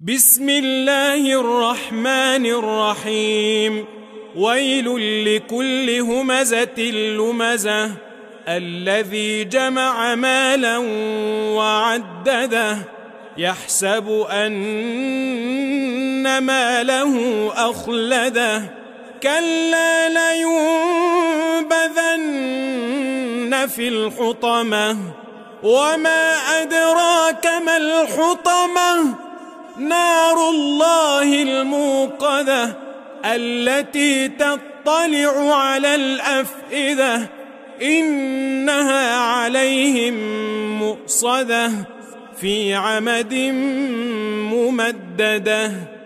بسم الله الرحمن الرحيم. ويل لكل همزة لمزة الذي جمع مالا وعدده يحسب أن ماله أخلده كلا لينبذن في الحطمة وما أدراك ما الحطمة نار الله الموقدة التي تطلع على الأفئدة إنها عليهم مؤصدة في عمد ممددة.